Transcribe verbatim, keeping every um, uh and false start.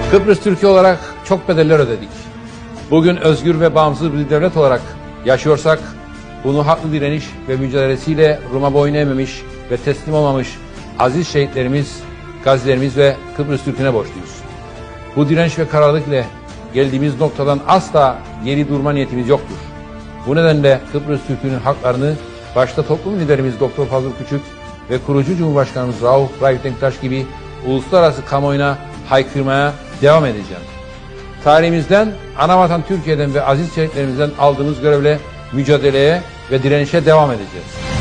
Kıbrıs Türkiye olarak çok bedeller ödedik. Bugün özgür ve bağımsız bir devlet olarak yaşıyorsak, bunu haklı direniş ve mücadelesiyle Rum'a boyun eğmemiş ve teslim olmamış aziz şehitlerimiz, gazilerimiz ve Kıbrıs Türk'üne borçluyuz. Bu direnç ve kararlılık ile geldiğimiz noktadan asla geri durma niyetimiz yoktur. Bu nedenle Kıbrıs Türk'ünün haklarını başta toplum liderimiz Doktor Fazıl Küçük ve kurucu Cumhurbaşkanımız Rauf Raif Denktaş gibi uluslararası kamuoyuna haykırmaya devam edeceğim. Tarihimizden, anavatan Türkiye'den ve aziz şehitlerimizden aldığımız görevle mücadeleye ve direnişe devam edeceğiz.